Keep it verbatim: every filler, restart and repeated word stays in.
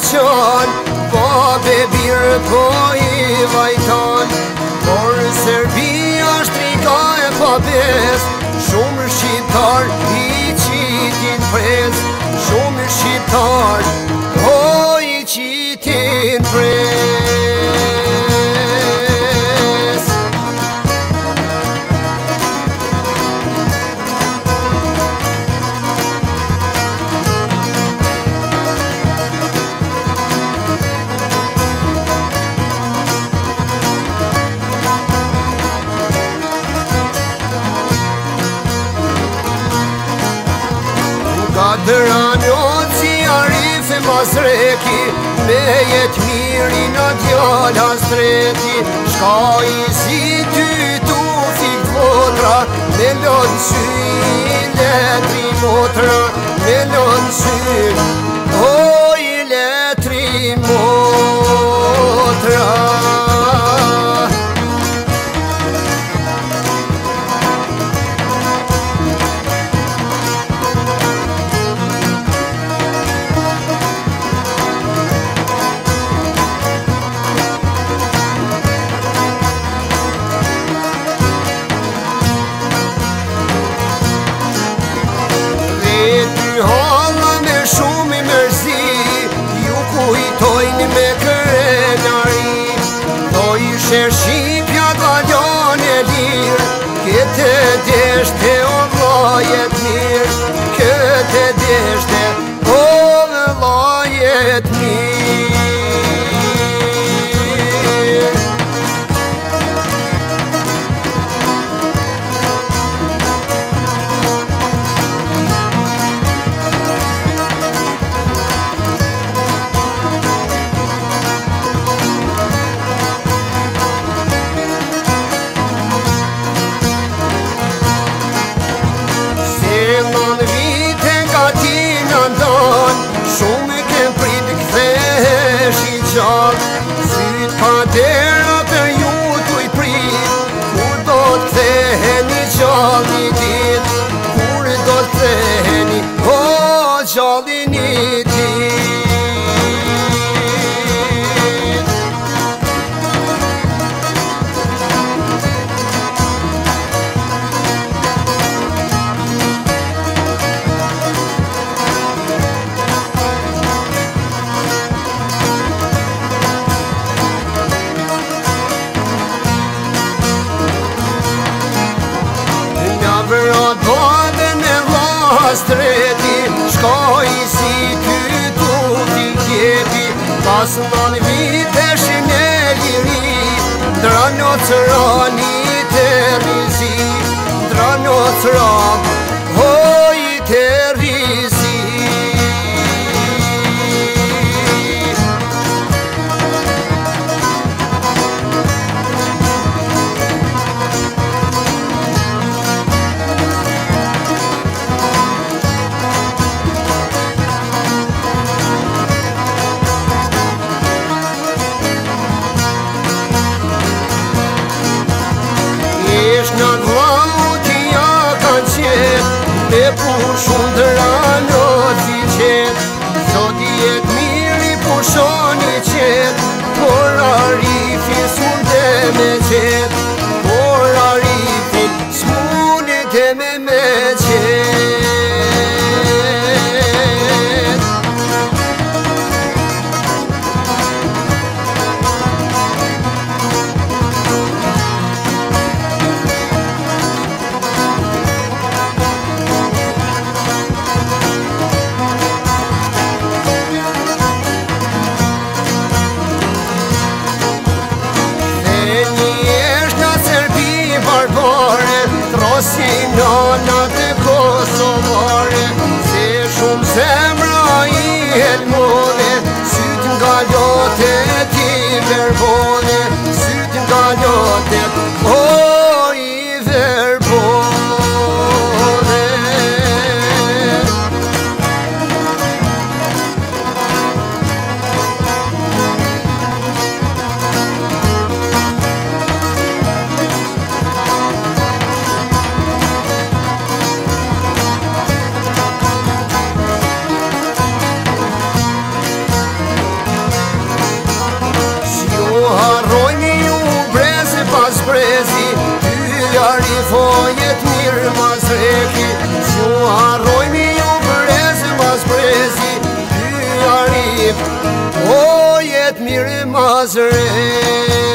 qan, babe birë po i vajtan. Por Serbia shtrika e pabes, shumë shqiptar i qitin pres, shumë shqiptar po i qitin pres. Dëranot si Arif e Masreki, me jet miri në djallë astreti. Shka i si ty tu fik votra, me lënë sy i letri motra, me lënë sy o i letri motra. Kujtojnë me krenari, do i shër Shqipja galon e lirë, këtë deshte o vlajet mirë, këtë deshte o vlajet mirë. Shumë kem prit këthesh i gjallë, syt pa dera për ju t'u i prit, kur do t'ktheheni gjallë një dit, kur do t'ktheheni o gjallë një dit. Vërat bade me vlastreti, shka i si ty tu t'i kjepi, pas nën viteshin e liri, dranot rani të rizi, dranot ran, hoj të rizi. Në vlau t'ja kanë qenë, me pushun dëranot si qenë, sot jet miri pushon i qenë, por Arifin s'munde me qenë, por Arifin s'munde me me qenë. Si nana të Kosovare, se shumë zemra i helmone, syt nga lotet i verbone, syt nga lotet o i verbone. Nazret